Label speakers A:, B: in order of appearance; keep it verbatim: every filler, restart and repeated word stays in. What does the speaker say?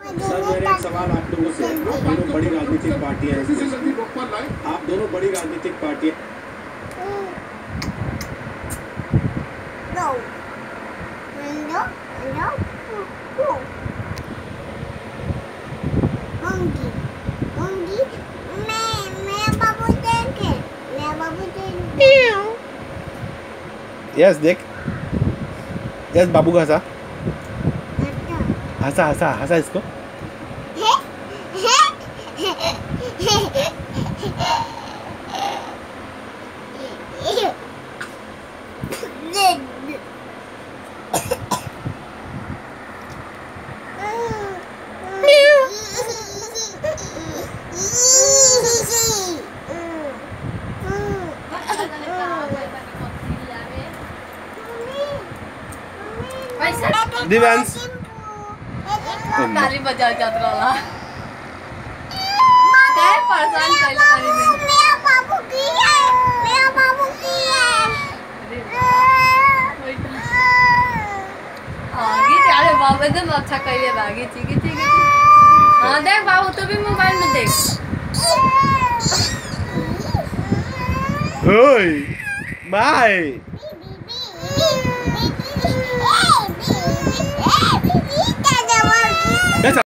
A: sir मेरा एक सवाल आप लोगों से, आप दोनों बड़ी राजनीतिक पार्टियां हैं, आप दोनों बड़ी राजनीतिक पार्टियां
B: नो नो नो होंगी होंगी मैं मैं बाबू देखे मैं बाबू देखे
C: यस देख यस बाबू का हंसा हंसा हंसा हंसा इसको दिव्यांश
D: ताली बजा जात रहला काय परेशान कैला करी में
B: मेरा बाबू की है मेरा बाबू की है
D: हां गीत अरे बाबू एकदम अच्छा कइले बा गीत गीत गीत हां देख बाबू तू भी मोबाइल में देख
C: ओए बाय